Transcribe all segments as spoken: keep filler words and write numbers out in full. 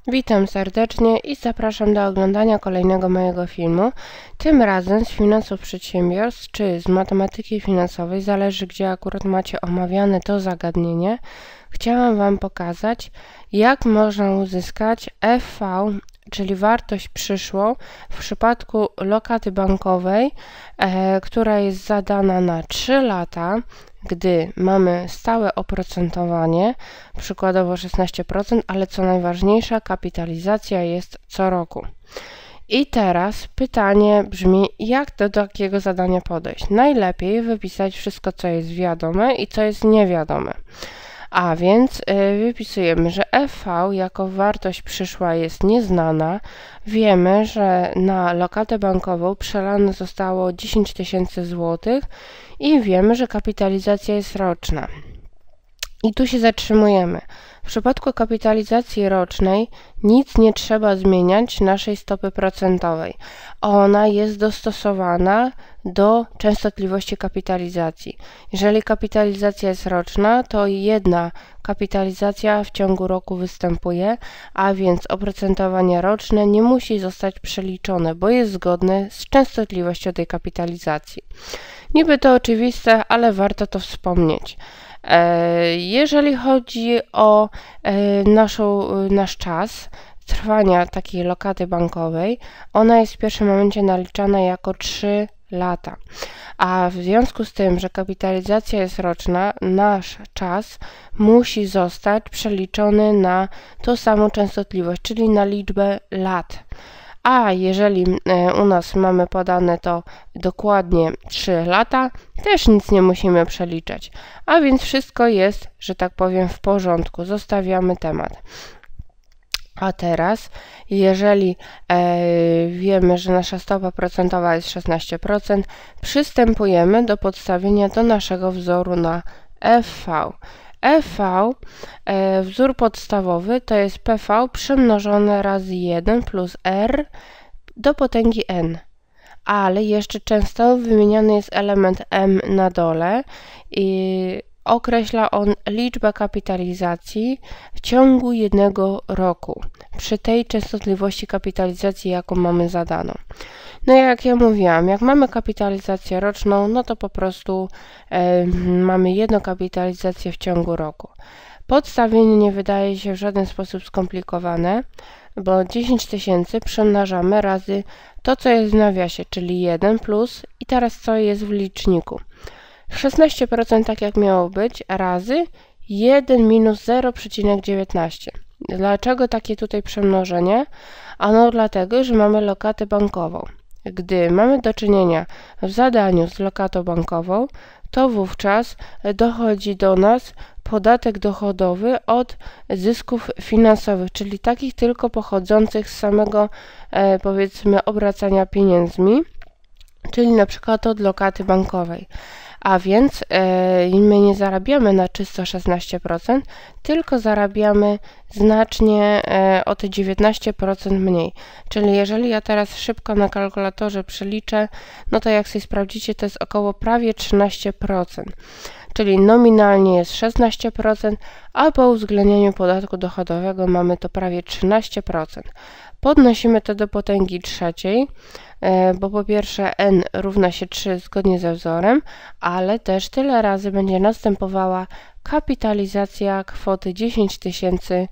Witam serdecznie i zapraszam do oglądania kolejnego mojego filmu, tym razem z finansów przedsiębiorstw, czy z matematyki finansowej, zależy gdzie akurat macie omawiane to zagadnienie. Chciałam Wam pokazać, jak można uzyskać F V, czyli wartość przyszłą w przypadku lokaty bankowej, e, która jest zadana na trzy lata, gdy mamy stałe oprocentowanie, przykładowo szesnaście procent, ale co najważniejsze, kapitalizacja jest co roku. I teraz pytanie brzmi, jak do takiego zadania podejść? Najlepiej wypisać wszystko, co jest wiadome i co jest niewiadome. A więc y, wypisujemy, że F V jako wartość przyszła jest nieznana. Wiemy, że na lokatę bankową przelane zostało dziesięć tysięcy złotych i wiemy, że kapitalizacja jest roczna. I tu się zatrzymujemy. W przypadku kapitalizacji rocznej nic nie trzeba zmieniać naszej stopy procentowej. Ona jest dostosowana do częstotliwości kapitalizacji. Jeżeli kapitalizacja jest roczna, to jedna kapitalizacja w ciągu roku występuje, a więc oprocentowanie roczne nie musi zostać przeliczone, bo jest zgodne z częstotliwością tej kapitalizacji. Niby to oczywiste, ale warto to wspomnieć. Jeżeli chodzi o naszą, nasz czas trwania takiej lokaty bankowej, ona jest w pierwszym momencie naliczana jako trzy lata. A w związku z tym, że kapitalizacja jest roczna, nasz czas musi zostać przeliczony na tą samą częstotliwość, czyli na liczbę lat. A jeżeli u nas mamy podane to dokładnie trzy lata, też nic nie musimy przeliczać. A więc wszystko jest, że tak powiem, w porządku. Zostawiamy temat. A teraz, jeżeli e, wiemy, że nasza stopa procentowa jest szesnaście procent, przystępujemy do podstawienia do naszego wzoru na F V. F V, e, wzór podstawowy, to jest P V przemnożone razy jeden plus R do potęgi n. Ale jeszcze często wymieniany jest element m na dole i określa on liczbę kapitalizacji w ciągu jednego roku przy tej częstotliwości kapitalizacji, jaką mamy zadaną. No jak ja mówiłam, jak mamy kapitalizację roczną, no to po prostu e, mamy jedną kapitalizację w ciągu roku. Podstawienie nie wydaje się w żaden sposób skomplikowane, bo dziesięć tysięcy przemnażamy razy to, co jest w nawiasie, czyli jeden plus i teraz co jest w liczniku. szesnaście procent tak jak miało być, razy jeden minus zero przecinek dziewiętnaście. Dlaczego takie tutaj przemnożenie? Ano dlatego, że mamy lokatę bankową. Gdy mamy do czynienia w zadaniu z lokatą bankową, to wówczas dochodzi do nas podatek dochodowy od zysków finansowych, czyli takich tylko pochodzących z samego, e, powiedzmy, obracania pieniędzmi, czyli na przykład od lokaty bankowej. A więc e, my nie zarabiamy na czysto szesnaście procent, tylko zarabiamy znacznie e, o te dziewiętnaście procent mniej. Czyli jeżeli ja teraz szybko na kalkulatorze przeliczę, no to jak sobie sprawdzicie, to jest około prawie trzynaście procent. Czyli nominalnie jest szesnaście procent, a po uwzględnieniu podatku dochodowego mamy to prawie trzynaście procent. Podnosimy to do potęgi trzeciej, bo po pierwsze n równa się trzy zgodnie ze wzorem, ale też tyle razy będzie następowała kapitalizacja kwoty dziesięć tysięcy,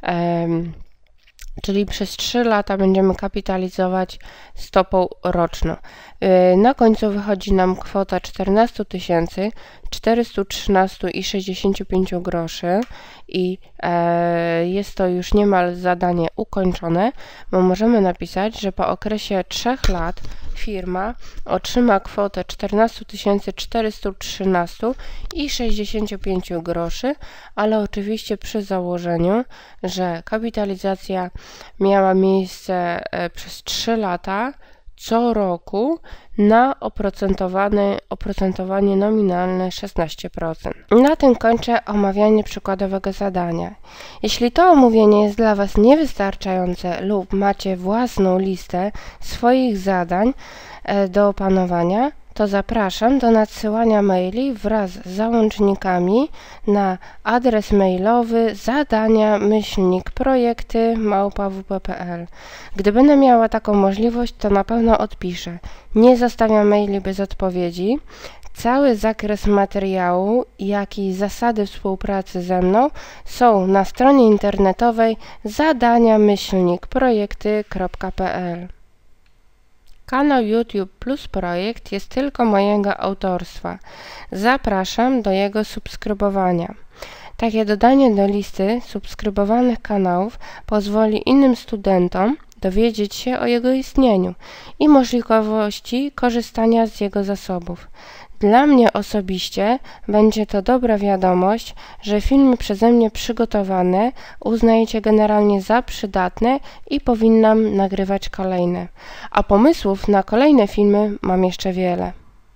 czyli przez trzy lata będziemy kapitalizować stopą roczną. Na końcu wychodzi nam kwota czternaście tysięcy czterysta trzynaście i sześćdziesiąt pięć groszy i e, jest to już niemal zadanie ukończone, bo możemy napisać, że po okresie trzech lat firma otrzyma kwotę czternaście tysięcy czterysta trzynaście i sześćdziesiąt pięć groszy, ale oczywiście przy założeniu, że kapitalizacja miała miejsce e, przez trzy lata, co roku na oprocentowane, oprocentowanie nominalne szesnaście procent. Na tym kończę omawianie przykładowego zadania. Jeśli to omówienie jest dla Was niewystarczające lub macie własną listę swoich zadań do opanowania, to zapraszam do nadsyłania maili wraz z załącznikami na adres mailowy zadania myślnik projekty małpa w p kropka p l. Gdy będę miała taką możliwość, to na pewno odpiszę. Nie zostawiam maili bez odpowiedzi. Cały zakres materiału, jak i zasady współpracy ze mną są na stronie internetowej zadania myślnik projekty kropka p l. Kanał YouTube Plus Projekt jest tylko mojego autorstwa. Zapraszam do jego subskrybowania. Takie dodanie do listy subskrybowanych kanałów pozwoli innym studentom dowiedzieć się o jego istnieniu i możliwości korzystania z jego zasobów. Dla mnie osobiście będzie to dobra wiadomość, że filmy przeze mnie przygotowane uznajecie generalnie za przydatne i powinnam nagrywać kolejne. A pomysłów na kolejne filmy mam jeszcze wiele.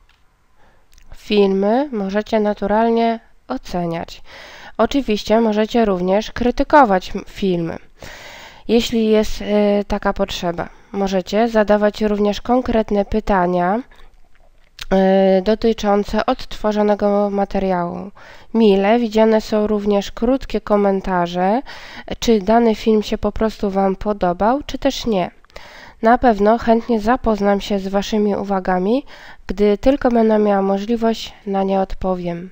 Filmy możecie naturalnie oceniać. Oczywiście możecie również krytykować filmy, jeśli jest y, taka potrzeba. Możecie zadawać również konkretne pytania dotyczące odtworzonego materiału. Mile widziane są również krótkie komentarze, czy dany film się po prostu Wam podobał, czy też nie. Na pewno chętnie zapoznam się z Waszymi uwagami, gdy tylko będę miała możliwość, na nie odpowiem.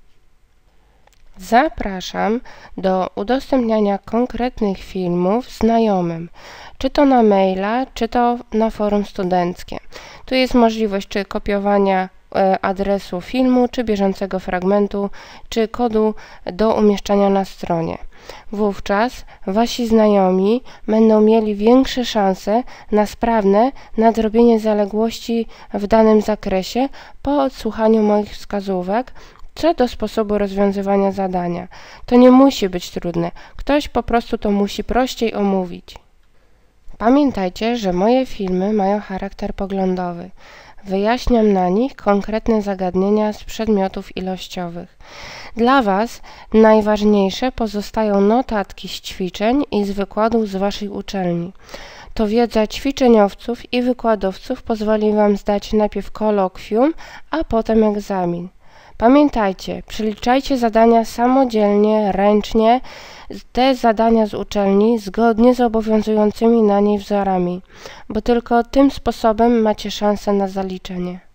Zapraszam do udostępniania konkretnych filmów znajomym, czy to na maila, czy to na forum studenckie. Tu jest możliwość czy kopiowania e, adresu filmu, czy bieżącego fragmentu, czy kodu do umieszczania na stronie. Wówczas Wasi znajomi będą mieli większe szanse na sprawne nadrobienie zaległości w danym zakresie po odsłuchaniu moich wskazówek co do sposobu rozwiązywania zadania. To nie musi być trudne. Ktoś po prostu to musi prościej omówić. Pamiętajcie, że moje filmy mają charakter poglądowy. Wyjaśniam na nich konkretne zagadnienia z przedmiotów ilościowych. Dla Was najważniejsze pozostają notatki z ćwiczeń i z wykładów z Waszej uczelni. To wiedza ćwiczeniowców i wykładowców pozwoli Wam zdać najpierw kolokwium, a potem egzamin. Pamiętajcie, przeliczajcie zadania samodzielnie, ręcznie, te zadania z uczelni zgodnie z obowiązującymi na niej wzorami, bo tylko tym sposobem macie szansę na zaliczenie.